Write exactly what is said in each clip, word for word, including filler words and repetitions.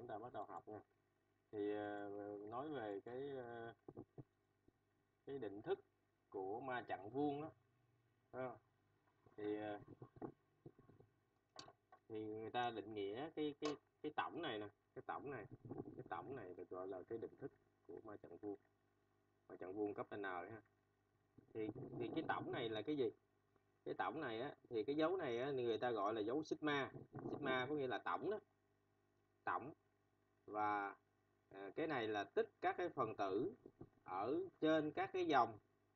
ta bắt đầu học nha. Thì uh, nói về cái uh, cái định thức của ma chặn vuông đó, đó. thì uh, thì người ta định nghĩa cái cái cái tổng này nè, cái tổng này cái tổng này được gọi là cái định thức của ma chặn vuông, ma chặn vuông cấp n đấy ha. thì thì cái tổng này là cái gì? Cái tổng này á, thì cái dấu này á, người ta gọi là dấu sigma. Sigma có nghĩa là tổng đó, tổng. Và à, cái này là tích các cái phần tử ở trên các cái dòng,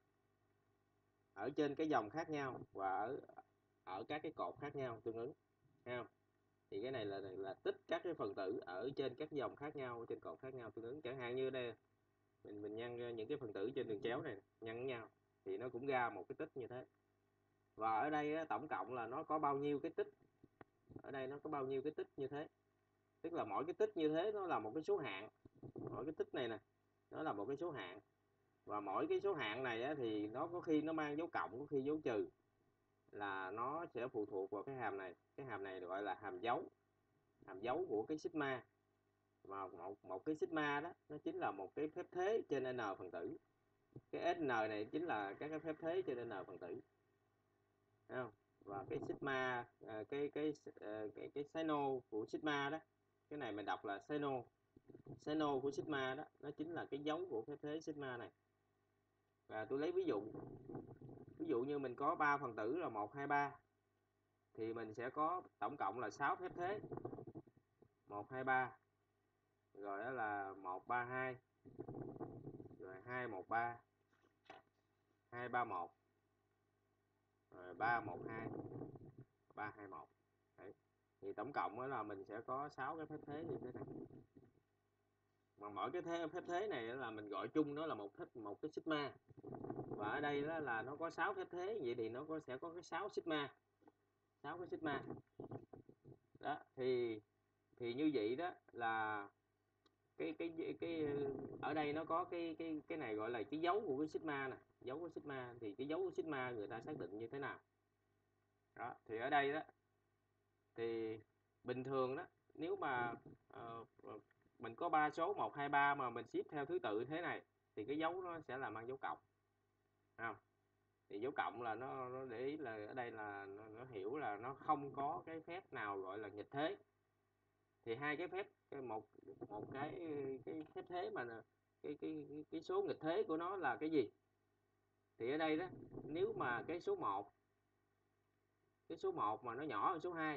ở trên cái dòng khác nhau và ở ở các cái cột khác nhau tương ứng, thấy không? Thì cái này là là tích các cái phần tử ở trên các dòng khác nhau, trên cột khác nhau tương ứng. Chẳng hạn như đây mình mình nhân những cái phần tử trên đường chéo này nhân với nhau thì nó cũng ra một cái tích như thế. Và ở đây á, tổng cộng là nó có bao nhiêu cái tích, ở đây nó có bao nhiêu cái tích như thế, tức là mỗi cái tích như thế nó là một cái số hạng. Mỗi cái tích này nè nó là một cái số hạng, và mỗi cái số hạng này á, thì nó có khi nó mang dấu cộng, có khi dấu trừ, là nó sẽ phụ thuộc vào cái hàm này. Cái hàm này được gọi là hàm dấu, hàm dấu của cái sigma. Và một một cái sigma đó nó chính là một cái phép thế trên n phần tử. Cái n này chính là các cái phép thế trên n phần tử, thấy không? Và cái sigma, cái cái cái cái seno của sigma đó, cái này mình đọc là seno, seno của sigma đó, nó chính là cái dấu của phép thế sigma này. Và tôi lấy ví dụ, ví dụ như mình có ba phần tử là một, hai, ba, thì mình sẽ có tổng cộng là sáu phép thế. một, hai, ba, rồi đó là một, ba, hai, rồi hai, một, ba, hai, ba, một, rồi ba, một, hai, ba, hai, một. Đấy. Thì tổng cộng đó là mình sẽ có sáu cái phép thế như thế này. Mà mỗi cái thế, phép thế này là mình gọi chung nó là một phép, một cái sigma. Và ở đây đó là nó có sáu phép thế, vậy thì nó có sẽ có cái sáu sigma, sáu cái sigma. Đó, thì thì như vậy đó là cái cái cái, cái ở đây nó có cái cái cái này gọi là cái dấu của cái sigma nè, dấu của sigma. Thì cái dấu của sigma người ta xác định như thế nào? Đó, thì ở đây đó thì bình thường đó, nếu mà uh, mình có ba số một, hai, ba mà mình xếp theo thứ tự thế này thì cái dấu nó sẽ là mang dấu cộng, không? Thì dấu cộng là nó, nó để ý là ở đây là nó, nó hiểu là nó không có cái phép nào gọi là nghịch thế. Thì hai cái phép, một một cái cái phép thế mà cái cái cái, cái số nghịch thế của nó là cái gì? Thì ở đây đó, nếu mà cái số một, cái số một mà nó nhỏ hơn số hai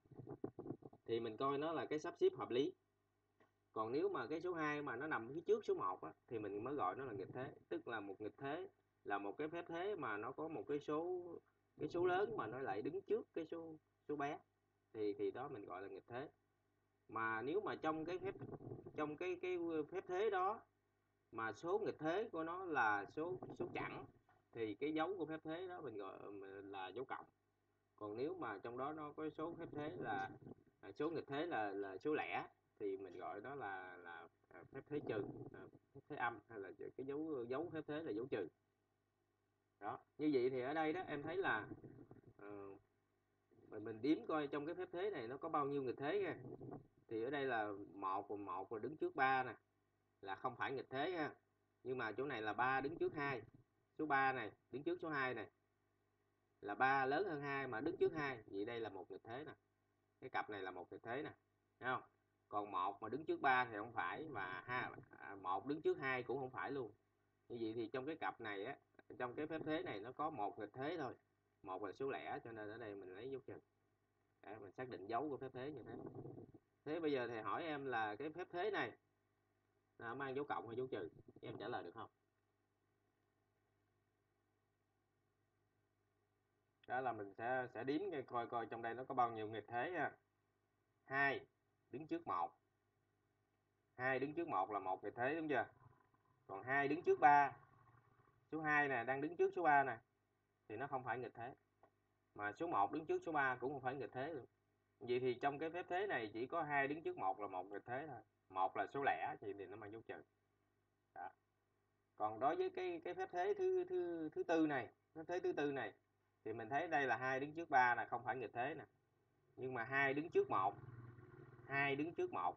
thì mình coi nó là cái sắp xếp hợp lý. Còn nếu mà cái số hai mà nó nằm phía trước số một á, thì mình mới gọi nó là nghịch thế. Tức là một nghịch thế là một cái phép thế mà nó có một cái số, cái số lớn mà nó lại đứng trước cái số số bé, thì thì đó mình gọi là nghịch thế. Mà nếu mà trong cái phép, trong cái cái phép thế đó mà số nghịch thế của nó là số số chẵn thì cái dấu của phép thế đó mình gọi là dấu cộng. Còn nếu mà trong đó nó có số phép thế là số nghịch thế là là số lẻ thì mình gọi đó là là phép thế trừ, phép thế âm, hay là cái dấu dấu phép thế là dấu trừ. Đó, như vậy thì ở đây đó em thấy là uh, mình mình đếm coi trong cái phép thế này nó có bao nhiêu nghịch thế nha. Thì ở đây là một và một và đứng trước ba nè, là không phải nghịch thế ha. Nhưng mà chỗ này là ba đứng trước hai, số ba này đứng trước số hai này, là ba lớn hơn hai mà đứng trước hai, vậy đây là một nghịch thế nè. Cái cặp này là một nghịch thế nè, thấy không? Còn một mà đứng trước ba thì không phải, và ha, một đứng trước hai cũng không phải luôn. Như vậy thì trong cái cặp này á, trong cái phép thế này nó có một nghịch thế thôi, một là số lẻ, cho nên ở đây mình lấy dấu trừ để mình xác định dấu của phép thế như thế. Thế bây giờ thầy hỏi em là cái phép thế này là mang dấu cộng hay dấu trừ, em trả lời được không? Đó là mình sẽ sẽ đếm coi coi trong đây nó có bao nhiêu nghịch thế nha. Hai đứng trước một, hai đứng trước một là một nghịch thế, đúng chưa? Còn hai đứng trước ba, số hai nè đang đứng trước số ba nè, thì nó không phải nghịch thế. Mà số một đứng trước số ba cũng không phải nghịch thế luôn. Vậy thì trong cái phép thế này chỉ có hai đứng trước một là một nghịch thế thôi. Một là số lẻ thì nó mang dấu trừ. Đó. Còn đối với cái cái phép thế thứ thứ thứ tư này, phép thế thứ tư này thì mình thấy đây là hai đứng trước ba là không phải nghịch thế nè. Nhưng mà hai đứng trước một, hai đứng trước một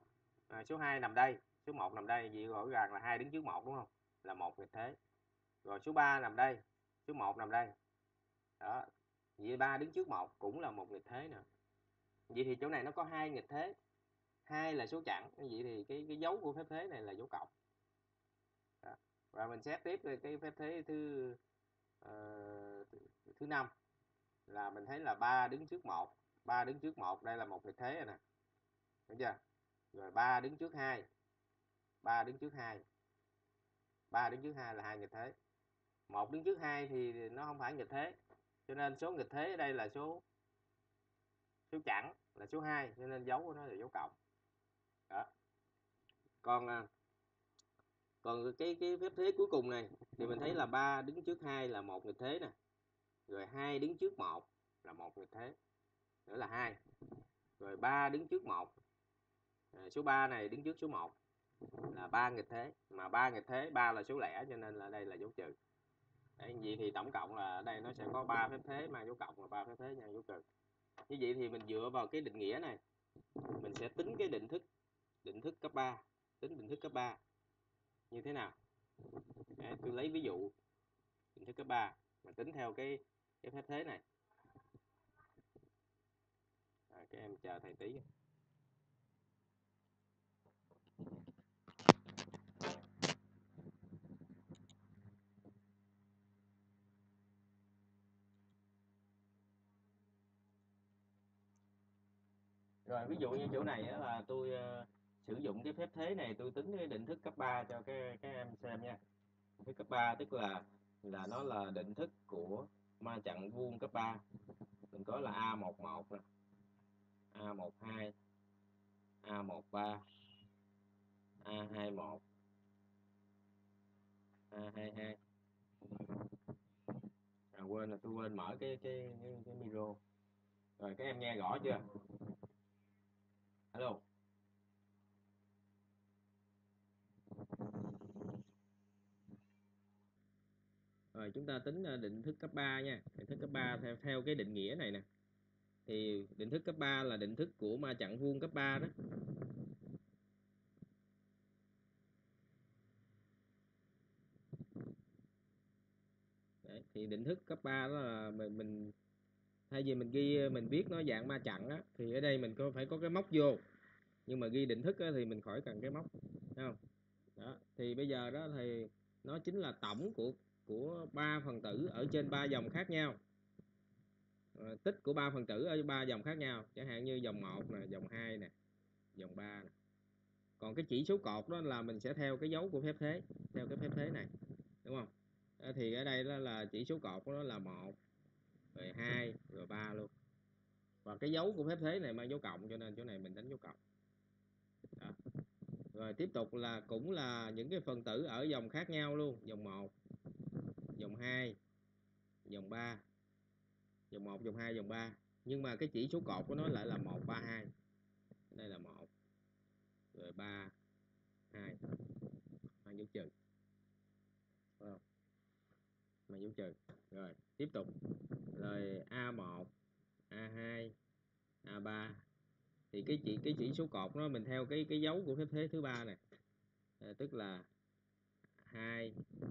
À, số hai nằm đây, số một nằm đây, vậy rõ ràng là hai đứng trước một đúng không? Là một nghịch thế. Rồi số ba nằm đây, số một nằm đây. Đó. Vậy ba đứng trước một cũng là một nghịch thế nè. Vậy thì chỗ này nó có hai nghịch thế. Hai là số chẵn, vậy thì cái cái dấu của phép thế này là dấu cộng. Đó. Và mình xét tiếp cái phép thế thứ uh, thứ năm là mình thấy là ba đứng trước một, ba đứng trước một, đây là một nghịch thế rồi nè. Đúng chưa? Rồi ba đứng trước hai, ba đứng trước hai, ba đứng trước hai là hai nghịch thế. Một đứng trước hai thì nó không phải nghịch thế, cho nên số nghịch thế ở đây là số số chẵn là số hai, cho nên dấu của nó là dấu cộng. Đó. Còn à, còn cái cái phép thế cuối cùng này thì mình thấy là ba đứng trước hai là một nghịch thế nè, rồi hai đứng trước một là một nghịch thế, nữa là hai, rồi ba đứng trước một, số ba này đứng trước số một là ba nghịch thế, mà ba nghịch thế, ba là số lẻ cho nên là đây là dấu trừ. Đấy, vậy thì tổng cộng là ở đây nó sẽ có ba phép thế mang dấu cộng và ba phép thế mang dấu trừ. Như vậy thì mình dựa vào cái định nghĩa này, mình sẽ tính cái định thức định thức cấp ba, tính định thức cấp ba như thế nào. Đấy, tôi lấy ví dụ định thức cấp ba mà tính theo cái cái phép thế này. À, các em chờ thầy tí. Rồi ví dụ như chỗ này là tôi uh, sử dụng cái phép thế này, tôi tính cái định thức cấp ba cho các các em xem nha. Định thức cấp ba tức là là nó là định thức của ma chặn vuông cấp ba. Mình có là a mười một nè, a mười hai, a mười ba, a hai mốt, a hai hai. À, quên là tôi quên mở cái cái cái, cái micro. Rồi các em nghe rõ chưa? Alo. Rồi chúng ta tính định thức cấp ba nha. Định thức cấp ba theo theo cái định nghĩa này nè. Thì định thức cấp ba là định thức của ma chặn vuông cấp ba đó. Đấy, thì định thức cấp ba đó là mình, mình thay vì mình ghi mình viết nó dạng ma chặn á, thì ở đây mình có phải có cái móc vô. Nhưng mà ghi định thức á, thì mình khỏi cần cái móc, thấy không? Đó, thì bây giờ đó thì nó chính là tổng của của ba phần tử ở trên ba dòng khác nhau. À, tích của ba phần tử ở ba dòng khác nhau, chẳng hạn như dòng một nè, dòng hai nè, dòng ba nè. Còn cái chỉ số cột đó là mình sẽ theo cái dấu của phép thế, theo cái phép thế này, đúng không? À, thì ở đây đó là chỉ số cột của nó là một, rồi hai, rồi ba luôn. Và cái dấu của phép thế này mang dấu cộng, cho nên chỗ này mình đánh dấu cộng. Đó. Rồi tiếp tục là cũng là những cái phần tử ở dòng khác nhau luôn, dòng một, dòng hai, dòng ba, dòng một, dòng hai, dòng ba. Nhưng mà cái chỉ số cột của nó lại là một, ba, hai. Đây là một, rồi ba, hai, mang dấu trừ. Không? Mang dấu trừ. Rồi tiếp tục. Rồi a một, a hai, a ba. Thì cái chỉ cái chỉ số cột nó mình theo cái cái dấu của phép thế thứ ba này. À, tức là hai,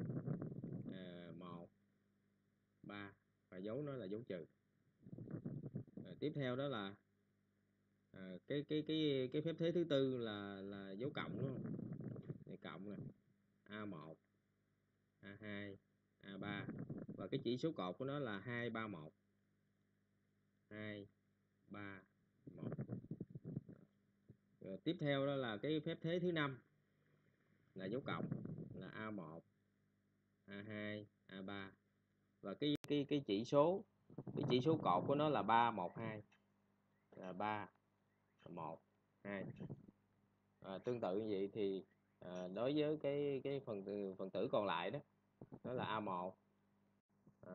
một, ba, và dấu nó là dấu trừ. À, tiếp theo đó là à, cái cái cái cái phép thế thứ tư là là dấu cộng, đúng không? Này cộng nè, a một, a hai, a ba, và cái chỉ số cột của nó là hai, ba, một, hai, ba, một. Rồi tiếp theo đó là cái phép thế thứ năm là dấu cộng, là a một, a hai, a ba, và cái cái cái chỉ số cái chỉ số cột của nó là ba, một, hai, là ba, một, hai. À, tương tự như vậy thì à, đối với cái cái phần tử, phần tử còn lại đó, đó là a một, à,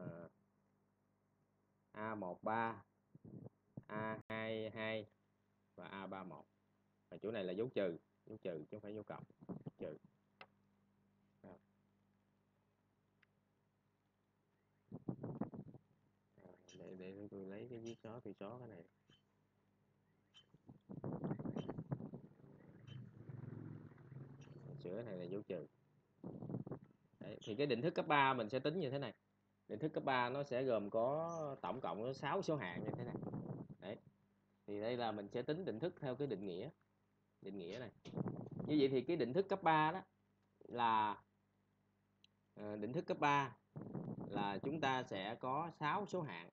a một ba, a hai hai và a ba một. Và chỗ này là dấu trừ, dấu trừ chứ không phải dấu cộng, trừ. À, để để tôi lấy cái viết đó, tôi xóa cái này. sửa này là dấu trừ. Đấy, thì cái định thức cấp ba mình sẽ tính như thế này. Định thức cấp ba nó sẽ gồm có tổng cộng có sáu số hạng như thế này. Đấy. Thì đây là mình sẽ tính định thức theo cái định nghĩa. Định nghĩa này. Như vậy thì cái định thức cấp ba đó là uh, định thức cấp ba là chúng ta sẽ có sáu số hạng.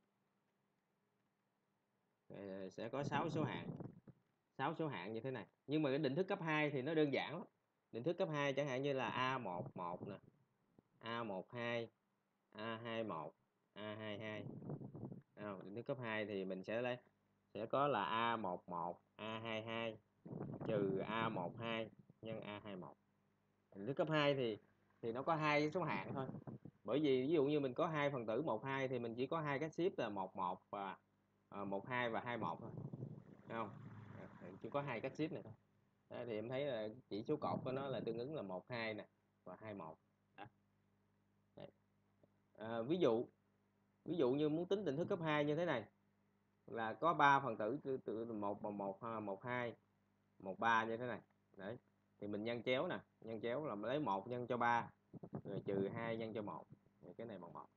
Uh, sẽ có sáu số hạng. sáu số hạng như thế này. Nhưng mà cái định thức cấp hai thì nó đơn giản lắm. Định thức cấp hai chẳng hạn như là A một một nè, A một hai, A hai một, A hai hai. À, định thức cấp hai thì mình sẽ lấy sẽ có là A một một, A hai hai trừ A một hai nhân A hai một. Định thức cấp hai thì thì nó có hai số hạng thôi. Bởi vì ví dụ như mình có hai phần tử một hai thì mình chỉ có hai cái ship là một một và một hai và hai một thôi. Thấy không? Chỉ có hai cách ship này thôi. Đó, thì em thấy là chỉ số cột của nó là tương ứng là một hai nè và hai một. Đó. À, ví dụ ví dụ như muốn tính định thức cấp hai như thế này là có ba phần tử từ một một một hai một ba như thế này. Đấy. Thì mình nhân chéo nè, nhân chéo là lấy một nhân cho ba rồi trừ hai nhân cho một. Rồi cái này bằng một.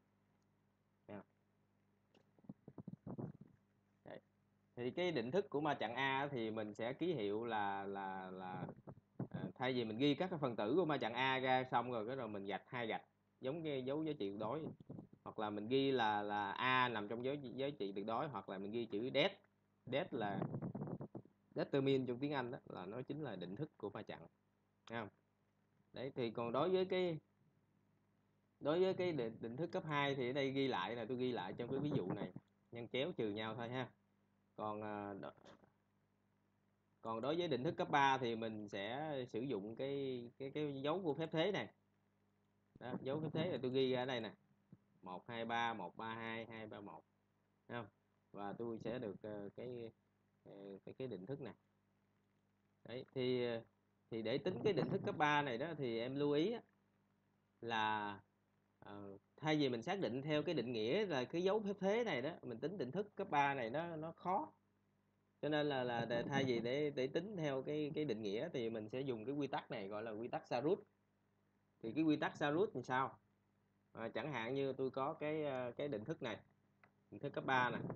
Đấy. Thì cái định thức của ma trận A thì mình sẽ ký hiệu là là là à, thay vì mình ghi các cái phần tử của ma trận A ra xong rồi cái rồi mình gạch hai gạch giống cái dấu giá trị tuyệt đối, hoặc là mình ghi là là A nằm trong dấu giá trị tuyệt đối, hoặc là mình ghi chữ det. Det là determine trong tiếng Anh đó, là nó chính là định thức của ma trận. Thấy không? Đấy, thì còn đối với cái đối với cái định, định thức cấp hai thì ở đây ghi lại là tôi ghi lại trong cái ví dụ này, nhân chéo trừ nhau thôi ha. Còn đó, còn đối với định thức cấp ba thì mình sẽ sử dụng cái cái cái dấu của phép thế này. Đó, dấu phép thế là tôi ghi ra đây nè. một hai ba, một ba hai, hai ba một. Thấy không? Và tôi sẽ được cái cái cái định thức này. Đấy, thì thì để tính cái định thức cấp ba này đó thì em lưu ý là uh, thay vì mình xác định theo cái định nghĩa là cái dấu phép thế này đó, mình tính định thức cấp ba này nó nó khó. Cho nên là là để, thay vì để để tính theo cái cái định nghĩa thì mình sẽ dùng cái quy tắc này gọi là quy tắc Sarut. Thì cái quy tắc Sarut thì sao? À, chẳng hạn như tôi có cái cái định thức này, định thức cấp ba này.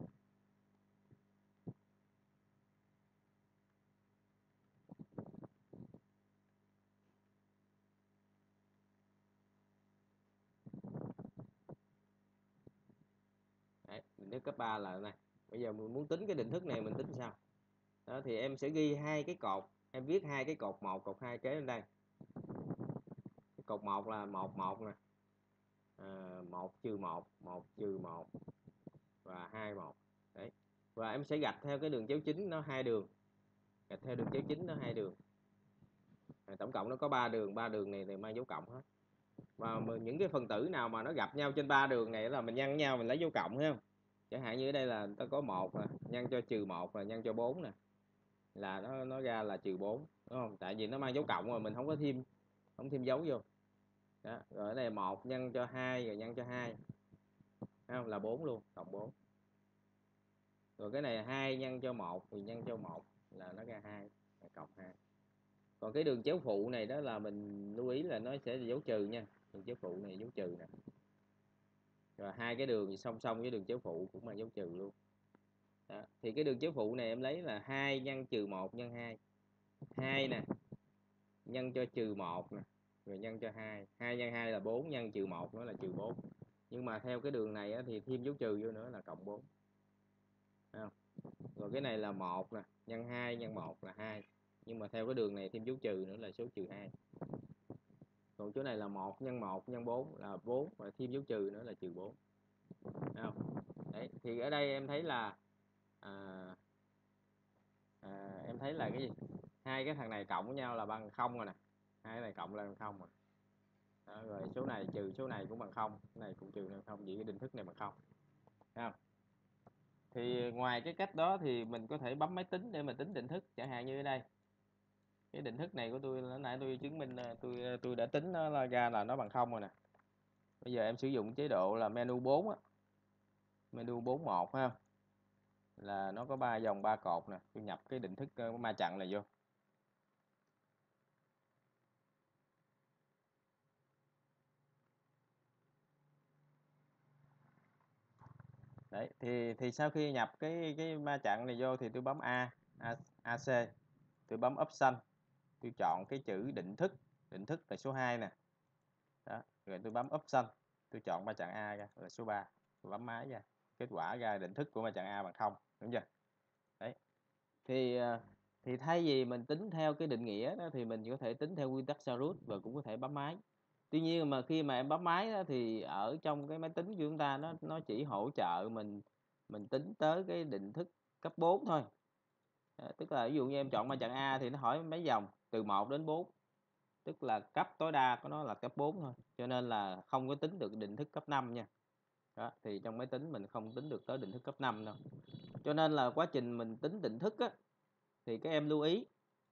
Đấy, định thức cấp ba là này. Bây giờ mình muốn tính cái định thức này mình tính sao? Đó, thì em sẽ ghi hai cái cột, em viết hai cái cột một, cột hai kế lên đây. Cái cột một là một một nè, à, một trừ một, một trừ một và hai một. Đấy. Và em sẽ gạch theo cái đường chéo chính nó hai đường, gạch theo đường chéo chính nó hai đường. À, tổng cộng nó có ba đường, ba đường này thì mang dấu cộng hết. Và những cái phần tử nào mà nó gặp nhau trên ba đường này là mình nhân nhau mình lấy dấu cộng, thấy không? Chẳng hạn như ở đây là ta có một nè, nhân cho trừ một là nhân cho bốn nè, là nó nó ra là trừ bốn, đúng không? Tại vì nó mang dấu cộng rồi mình không có thêm không thêm dấu vô. Đó. Rồi ở đây một nhân cho hai rồi nhân cho hai, thấy không? Là bốn luôn, cộng bốn. Rồi cái này hai nhân cho một thì nhân cho một là nó ra hai, cộng hai. Còn cái đường chéo phụ này đó là mình lưu ý là nó sẽ là dấu trừ nha. Đường chéo phụ này dấu trừ nè. Rồi hai cái đường song song với đường chéo phụ cũng là dấu trừ luôn. Đó. Thì cái đường chéo phụ này em lấy là hai nhân trừ một nhân hai. hai nè, nhân cho trừ một nè, rồi nhân cho hai. hai nhân hai là bốn, nhân trừ một nữa là trừ bốn. Nhưng mà theo cái đường này á, thì thêm dấu trừ vô nữa là cộng bốn. Thấy không? Rồi cái này là một nè, nhân hai nhân một là hai. Nhưng mà theo cái đường này thêm dấu trừ nữa là số trừ hai. Còn chỗ này là một nhân một nhân bốn là bốn, và thêm dấu trừ nữa là trừ bốn. Thấy không? Đấy, thì ở đây em thấy là à, à, em thấy là cái gì? Hai cái thằng này cộng với nhau là bằng không rồi nè. Hai cái này cộng là bằng không rồi. Đó, rồi số này trừ số này cũng bằng không, cái này cũng trừ bằng không, vậy cái định thức này bằng không. Thấy không? Thì ngoài cái cách đó thì mình có thể bấm máy tính để mình tính định thức, chẳng hạn như ở đây. Cái định thức này của tôi lúc nãy tôi chứng minh tôi tôi đã tính nó là ra là nó bằng không rồi nè. Bây giờ em sử dụng chế độ là menu bốn á. Menu bốn một ha. Là nó có ba dòng ba cột nè, tôi nhập cái định thức ma trận này vô. Đấy, thì thì sau khi nhập cái cái ma trận này vô thì tôi bấm A, A AC, tôi bấm option, tôi chọn cái chữ định thức, định thức là số hai nè. Đó, rồi tôi bấm option, tôi chọn ma trận A ra là số ba, tôi bấm máy ra. Kết quả ra định thức của ma trận A bằng không, đúng chưa? Đấy. Thì thì thay vì mình tính theo cái định nghĩa đó thì mình có thể tính theo nguyên tắc sao rút và cũng có thể bấm máy. Tuy nhiên mà khi mà em bấm máy đó, thì ở trong cái máy tính của chúng ta nó nó chỉ hỗ trợ mình mình tính tới cái định thức cấp bốn thôi. À, tức là ví dụ như em chọn ma trận A thì nó hỏi mấy dòng từ một đến bốn, tức là cấp tối đa của nó là cấp bốn thôi, cho nên là không có tính được định thức cấp năm nha. Đó, thì trong máy tính mình không tính được tới định thức cấp năm đâu. Cho nên là quá trình mình tính định thức á, thì các em lưu ý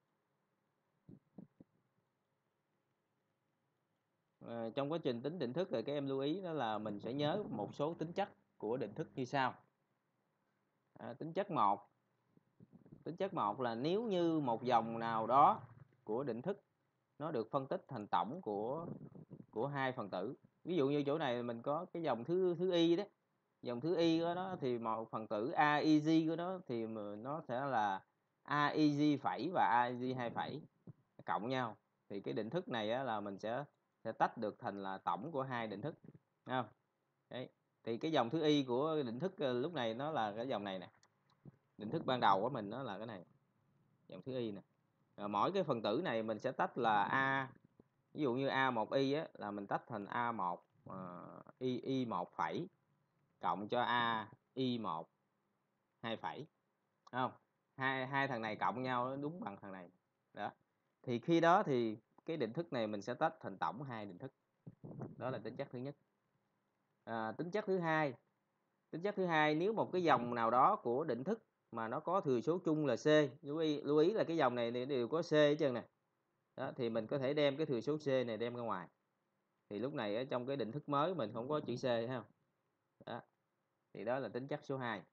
à, trong quá trình tính định thức thì các em lưu ý đó là mình sẽ nhớ một số tính chất của định thức như sau. À, tính chất một, tính chất một là nếu như một dòng nào đó của định thức nó được phân tích thành tổng của của hai phần tử. Ví dụ như chỗ này mình có cái dòng thứ thứ y đấy, dòng thứ y của nó thì một phần tử a i giê của nó thì nó sẽ là a i giê phẩy và a i giê hai phẩy cộng nhau, thì cái định thức này á, là mình sẽ sẽ tách được thành là tổng của hai định thức, thấy không? Đấy. Thì cái dòng thứ y của định thức lúc này nó là cái dòng này nè, định thức ban đầu của mình nó là cái này, dòng thứ y nè. Rồi mỗi cái phần tử này mình sẽ tách là a, ví dụ như a một y á, là mình tách thành a một uh, y y một phẩy cộng cho a y một hai phẩy, không? Hai hai thằng này cộng nhau nó đúng bằng thằng này. Đó. Thì khi đó thì cái định thức này mình sẽ tách thành tổng hai định thức. Đó là tính chất thứ nhất. À, tính chất thứ hai, tính chất thứ hai nếu một cái dòng nào đó của định thức mà nó có thừa số chung là c, lưu ý, lưu ý là cái dòng này đều có c hết trơn nè. Đó, thì mình có thể đem cái thừa số c này đem ra ngoài. Thì lúc này ở trong cái định thức mới mình không có chữ c, thấy không? Đó. Thì đó là tính chất số hai.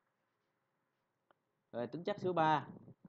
Rồi tính chất số ba,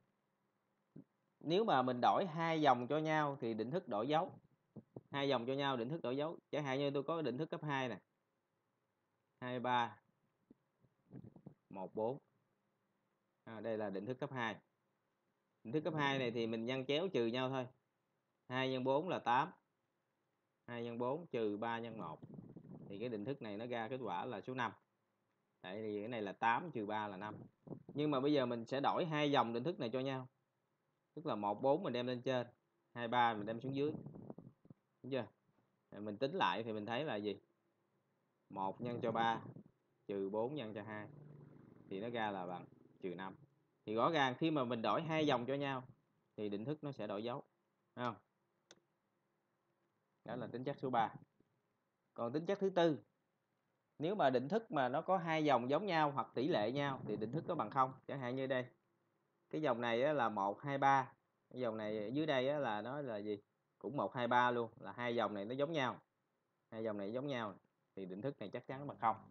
nếu mà mình đổi hai dòng cho nhau thì định thức đổi dấu. Hai dòng cho nhau định thức đổi dấu. Chẳng hạn như tôi có định thức cấp hai nè, hai ba một bốn. À, đây là định thức cấp hai. Định thức cấp hai này thì mình nhân chéo trừ nhau thôi. hai nhân bốn là tám. hai nhân bốn trừ ba nhân một. Thì cái định thức này nó ra kết quả là số năm. Đấy, thì cái này là tám trừ ba là năm. Nhưng mà bây giờ mình sẽ đổi hai dòng định thức này cho nhau. Tức là một bốn mình đem lên trên, hai ba mình đem xuống dưới. Đúng chưa? Mình tính lại thì mình thấy là gì? một nhân cho ba trừ bốn nhân cho hai thì nó ra là bằng trừ năm. Thì rõ ràng khi mà mình đổi hai dòng cho nhau thì định thức nó sẽ đổi dấu, thấy không? Đó là tính chất số ba. Còn tính chất thứ tư, nếu mà định thức mà nó có hai dòng giống nhau hoặc tỷ lệ nhau thì định thức có bằng không. Chẳng hạn như đây, cái dòng này là một hai ba, cái dòng này dưới đây là nó là gì? Cũng một hai ba luôn, là hai dòng này nó giống nhau. Hai dòng này giống nhau thì định thức này chắc chắn bằng không.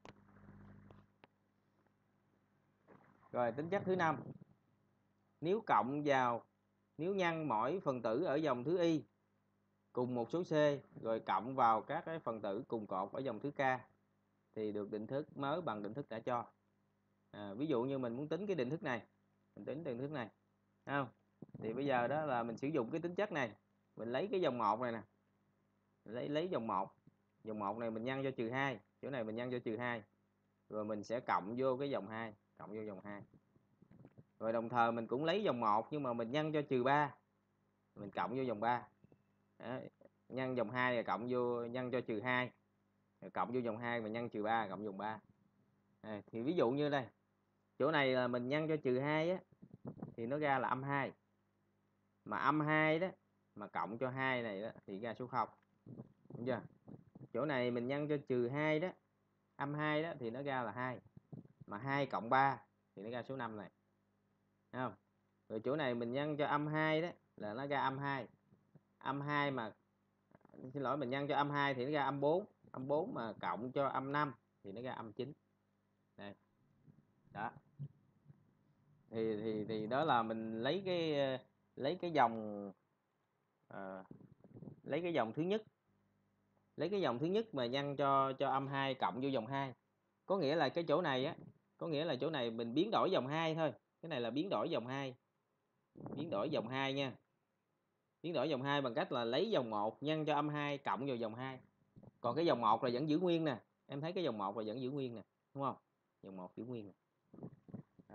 Rồi tính chất thứ năm, nếu cộng vào, nếu nhân mỗi phần tử ở dòng thứ y cùng một số c rồi cộng vào các cái phần tử cùng cột ở dòng thứ k thì được định thức mới bằng định thức đã cho. À, ví dụ như mình muốn tính cái định thức này, mình tính định thức này, không? Thì bây giờ đó là mình sử dụng cái tính chất này, mình lấy cái dòng một này nè, lấy lấy dòng một, dòng một này mình nhân cho trừ hai, chỗ này mình nhân cho trừ hai, rồi mình sẽ cộng vô cái dòng hai, cộng vô dòng hai. Rồi đồng thời mình cũng lấy dòng một nhưng mà mình nhân cho trừ ba, mình cộng vô dòng ba. Đấy. Nhân dòng hai rồi cộng vô, nhân cho trừ hai, rồi cộng vô dòng hai, mình nhân trừ ba, cộng dòng ba. À, thì ví dụ như đây, chỗ này là mình nhân cho trừ hai á, thì nó ra là âm hai. Mà âm hai đó, mà cộng cho hai này đó, thì ra số không. Đúng chưa? Chỗ này mình nhân cho trừ hai đó, âm hai đó, thì nó ra là hai. Mà hai cộng ba thì nó ra số năm này. Thấy không? Rồi chỗ này mình nhân cho âm hai đó, là nó ra âm hai. Âm hai mà, xin lỗi, mình nhân cho âm hai thì nó ra âm bốn. Âm bốn mà cộng cho âm năm thì nó ra âm chín. Đây. Đó. Thì, thì, thì đó là mình lấy cái lấy cái dòng à, lấy cái dòng thứ nhất, lấy cái dòng thứ nhất mà nhân cho cho âm hai cộng vô dòng hai có nghĩa là cái chỗ này á, có nghĩa là chỗ này mình biến đổi dòng hai thôi. Cái này là biến đổi dòng hai. Biến đổi dòng hai nha. Biến đổi dòng hai bằng cách là lấy dòng một nhân cho âm hai cộng vào dòng hai. Còn cái dòng một là vẫn giữ nguyên nè. Em thấy cái dòng một là vẫn giữ nguyên nè, đúng không? Dòng một giữ nguyên nè. Đó.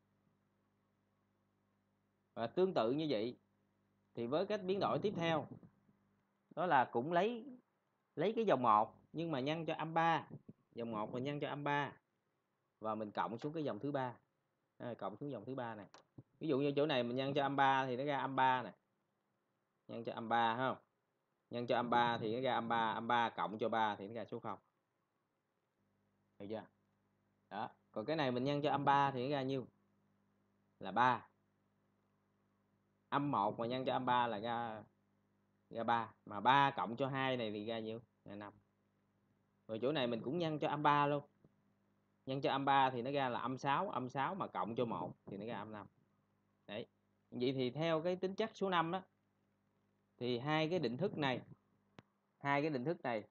Và tương tự như vậy thì với cách biến đổi tiếp theo, đó là cũng lấy lấy cái dòng một nhưng mà nhân cho âm ba. Dòng một mà nhân cho âm ba và mình cộng xuống cái dòng thứ ba. À, cộng xuống dòng thứ ba này. Ví dụ như chỗ này mình nhân cho âm ba thì nó ra âm ba nè. Nhân cho âm ba không? Nhân cho âm ba thì nó ra âm ba, âm ba cộng cho ba thì nó ra số không. Được chưa? Đó. Còn cái này mình nhân cho âm ba thì nó ra nhiêu? Là ba. Âm một mà nhân cho âm ba là ra ra ba, mà ba cộng cho hai này thì ra nhiêu? Ra năm. Rồi chỗ này mình cũng nhân cho âm ba luôn. Nhân cho âm ba thì nó ra là âm sáu, âm sáu mà cộng cho một thì nó ra âm năm. Đấy. Vậy thì theo cái tính chất số năm đó thì hai cái định thức này, hai cái định thức này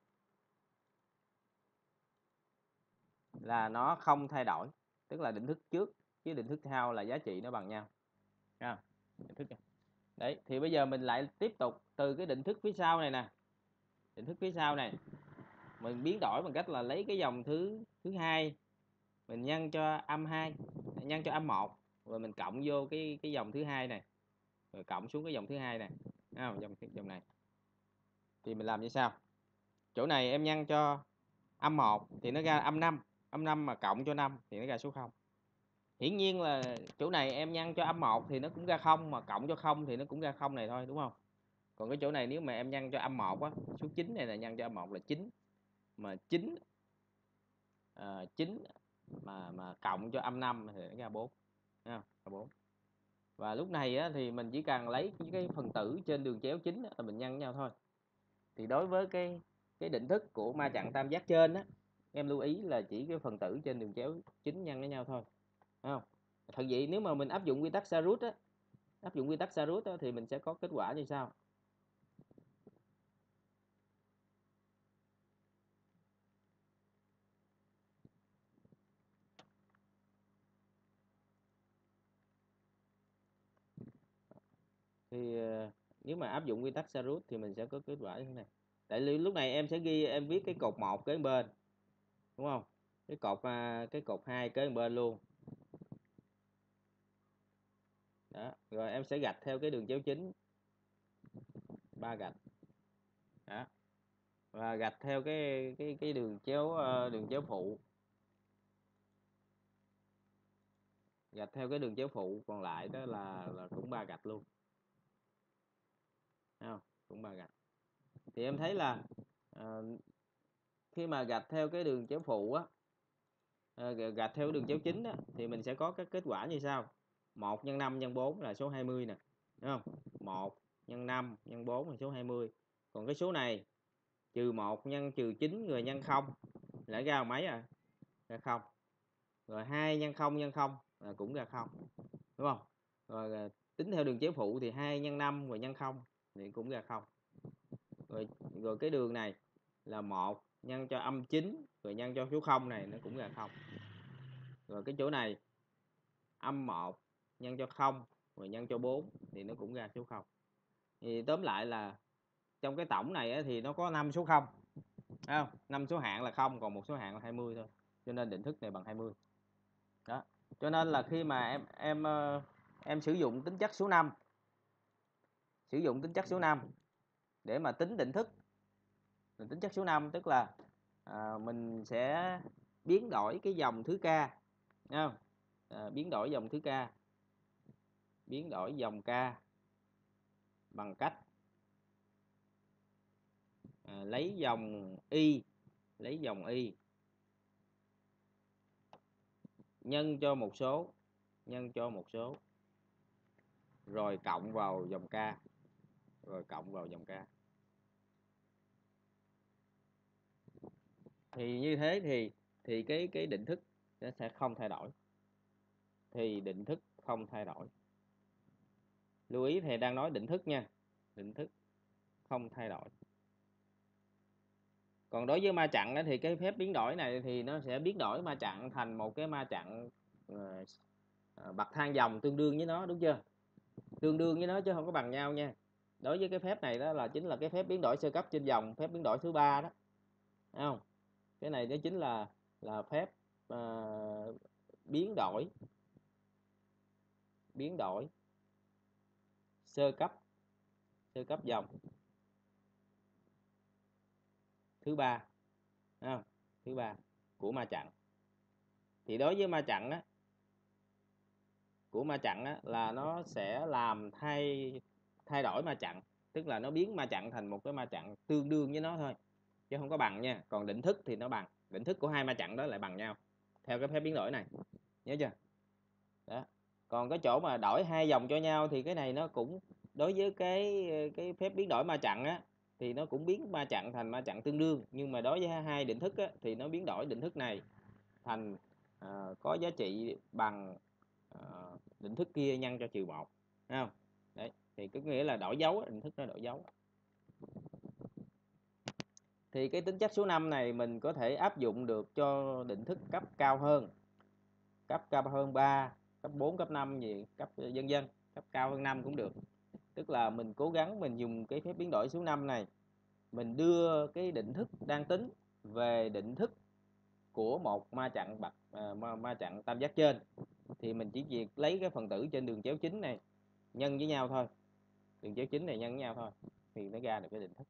là nó không thay đổi, tức là định thức trước với định thức sau là giá trị nó bằng nhau. À, định thức. Đấy, thì bây giờ mình lại tiếp tục từ cái định thức phía sau này nè. Định thức phía sau này mình biến đổi bằng cách là lấy cái dòng thứ thứ hai mình nhân cho âm hai, nhân cho âm một rồi mình cộng vô cái cái dòng thứ hai này. Rồi cộng xuống cái dòng thứ hai này. À, dòng dòng này. Thì mình làm như sau. Chỗ này em nhân cho âm một thì nó ra âm năm, âm năm mà cộng cho năm thì nó ra số không. Hiển nhiên là chỗ này em nhân cho âm một thì nó cũng ra không, mà cộng cho không thì nó cũng ra không này thôi, đúng không? Còn cái chỗ này nếu mà em nhân cho âm một á, số chín này là nhân cho âm một là chín. Mà chín à, chín mà mà cộng cho âm năm thì nó ra bốn. Thấy không? Ra bốn. Và lúc này á, thì mình chỉ cần lấy cái phần tử trên đường chéo chín là mình nhân với nhau thôi. Thì đối với cái cái định thức của ma trận tam giác trên á, em lưu ý là chỉ cái phần tử trên đường chéo chín nhân với nhau thôi. Thấy không? Thật vậy nếu mà mình áp dụng quy tắc Sarut á, áp dụng quy tắc Sarut á, thì mình sẽ có kết quả như sau. Thì nếu mà áp dụng quy tắc Sarut thì mình sẽ có kết quả như thế này. Tại lúc này em sẽ ghi, em viết cái cột một kế bên, đúng không? Cái cột cái cột hai kế bên luôn. Đó, rồi em sẽ gạch theo cái đường chéo chính ba gạch. Đó. Và gạch theo cái cái cái đường chéo đường chéo phụ. Gạch theo cái đường chéo phụ còn lại đó là là cũng ba gạch luôn. Thấy không? Cũng ba gạch. Thì em thấy là à, khi mà gạch theo cái đường chéo phụ á, à, gạch theo đường chéo chính á, thì mình sẽ có các kết quả như sau. một nhân năm nhân bốn là số hai mươi nè. Đúng không? một nhân năm nhân bốn là số hai mươi. Còn cái số này trừ một nhân trừ chín rồi nhân không lại ra mấy à? Ra không. Rồi hai nhân không nhân không là cũng ra không. Đúng không? Rồi tính theo đường chéo phụ thì hai nhân năm rồi nhân không thì cũng ra không. Rồi rồi cái đường này là một nhân cho âm chín rồi nhân cho số không này nó cũng ra không. Rồi cái chỗ này âm một nhân cho không rồi nhân cho bốn thì nó cũng ra số không. Thì tóm lại là trong cái tổng này thì nó có năm số không. Thấy không? năm số hạng là không, còn một số hạng là hai mươi thôi. Cho nên định thức này bằng hai mươi. Đó. Cho nên là khi mà em em em sử dụng tính chất số năm, sử dụng tính chất số năm để mà tính định thức. Tính chất số năm tức là à, mình sẽ biến đổi cái dòng thứ k, không? À, biến đổi dòng thứ k, biến đổi dòng k bằng cách à, lấy dòng y, lấy dòng y nhân cho một số, nhân cho một số rồi cộng vào dòng k, rồi cộng vào dòng k. Thì như thế thì thì cái cái định thức nó sẽ không thay đổi. Thì định thức không thay đổi. Lưu ý thầy đang nói định thức nha. Định thức không thay đổi. Còn đối với ma chặn thì cái phép biến đổi này thì nó sẽ biến đổi ma chặn thành một cái ma chặn uh, bậc thang dòng tương đương với nó, đúng chưa? Tương đương với nó chứ không có bằng nhau nha. Đối với cái phép này đó là chính là cái phép biến đổi sơ cấp trên dòng, phép biến đổi thứ ba đó, thấy không? Cái này nó chính là là phép uh, biến đổi biến đổi sơ cấp sơ cấp dòng thứ ba, không? Thứ ba của ma chặn. Thì đối với ma chặn á, của ma chặn á, là nó sẽ làm thay thay đổi ma chặn, tức là nó biến ma chặn thành một cái ma chặn tương đương với nó thôi, chứ không có bằng nha. Còn định thức thì nó bằng, định thức của hai ma chặn đó lại bằng nhau theo cái phép biến đổi này, nhớ chưa? Đó. Còn cái chỗ mà đổi hai dòng cho nhau thì cái này nó cũng đối với cái cái phép biến đổi ma chặn á thì nó cũng biến ma chặn thành ma chặn tương đương, nhưng mà đối với hai định thức á, thì nó biến đổi định thức này thành uh, có giá trị bằng uh, định thức kia nhân cho trừ một, thấy không? Đấy, thì có nghĩa là đổi dấu, định thức nó đổi dấu. Thì cái tính chất số năm này mình có thể áp dụng được cho định thức cấp cao hơn, cấp cao hơn ba, cấp bốn, cấp năm gì, cấp dân dân, cấp cao hơn năm cũng được. Tức là mình cố gắng mình dùng cái phép biến đổi số năm này, mình đưa cái định thức đang tính về định thức của một ma chặn bậc uh, ma, ma chặn tam giác trên, thì mình chỉ việc lấy cái phần tử trên đường chéo chính này nhân với nhau thôi, đường chéo chính này nhân với nhau thôi thì nó ra được cái định thức.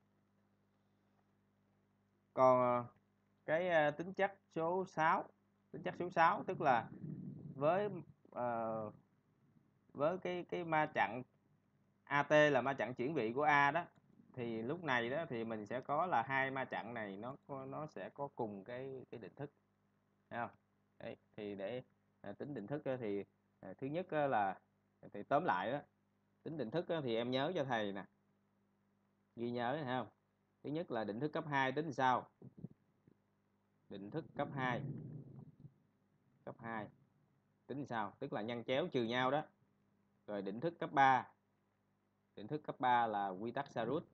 Còn cái tính chất số sáu, tính chất số sáu tức là với uh, với cái cái ma chặn a tê là ma chặn chuyển vị của A đó, thì lúc này đó thì mình sẽ có là hai ma chặn này nó nó sẽ có cùng cái cái định thức, thấy không? Đấy, thì để à, tính định thức thì à, thứ nhất là thì tóm lại đó, tính định thức thì em nhớ cho thầy nè, ghi nhớ thấy không? Thứ nhất là định thức cấp hai tính sao? Định thức cấp hai cấp hai tính sao? Tức là nhân chéo trừ nhau đó. Rồi định thức cấp ba, định thức cấp ba là quy tắc Sarut.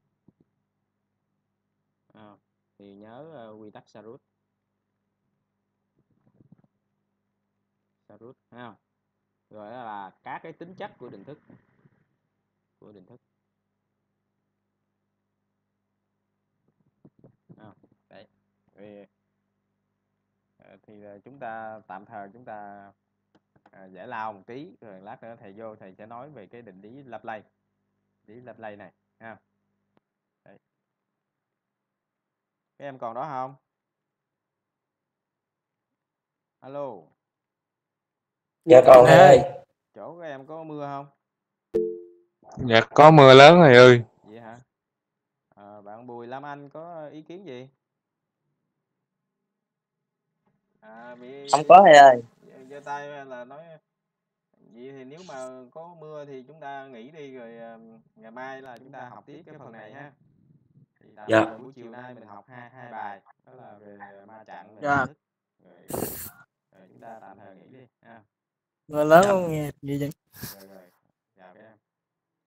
À, thì nhớ uh, quy tắc Sarut. Sarut, thấy không? Rồi đó là các cái tính chất của định thức, của định thức. À, đấy. Thì, thì chúng ta tạm thời chúng ta à, giải lao một tí, rồi lát nữa thầy vô thầy sẽ nói về cái định lý Laplace, định lý Laplace này ha. Đấy. Các em còn đó không? Alo. Dạ còn thầy ơi. Chỗ các em có mưa không? Dạ có mưa lớn thầy ơi. Vậy hả? À, bạn Bùi Lam Anh có ý kiến gì? À, bị... Không có thầy ơi. Giơ tay là nói vậy thì nếu mà có mưa thì chúng ta nghỉ đi, rồi ngày mai là chúng ta học tiếp cái phần này ha. Thì dạ. buổi chiều nay mình học hai hai bài, đó là về ma chặn về Dạ. thức. Rồi, rồi chúng ta tạm thời nghỉ đi ha. Mưa lớn không nghe gì vậy? Rồi, rồi.